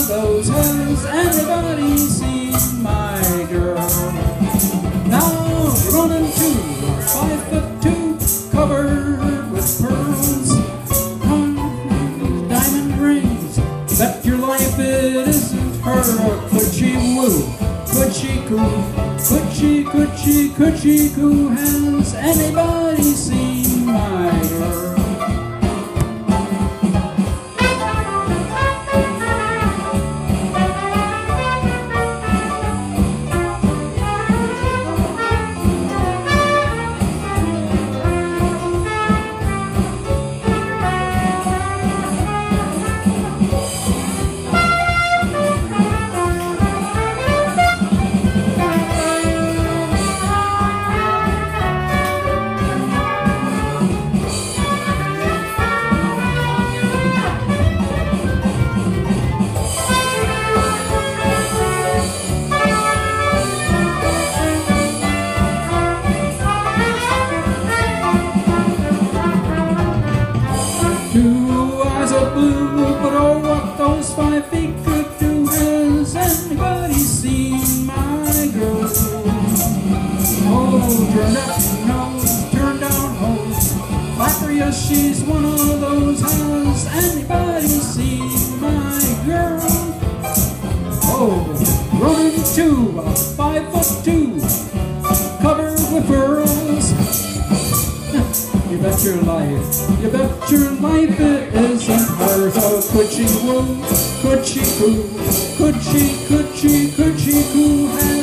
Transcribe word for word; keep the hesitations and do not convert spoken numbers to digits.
of those. Has anybody seen my girl? Now you're running to a five foot two, covered with pearls, diamond rings. Bet your life it isn't her. Could she woo? Could she coo? Could she, could she, could she coo? Has anybody seen my girl? Turn up nose, turn down hose. Flapper, yes, she's one of those. Has anybody seen my girl? Oh, running to a five foot two, covered with pearls. You bet your life, you bet your life it isn't her. So could she woo? Could she coo? Could she, could she, could she coo?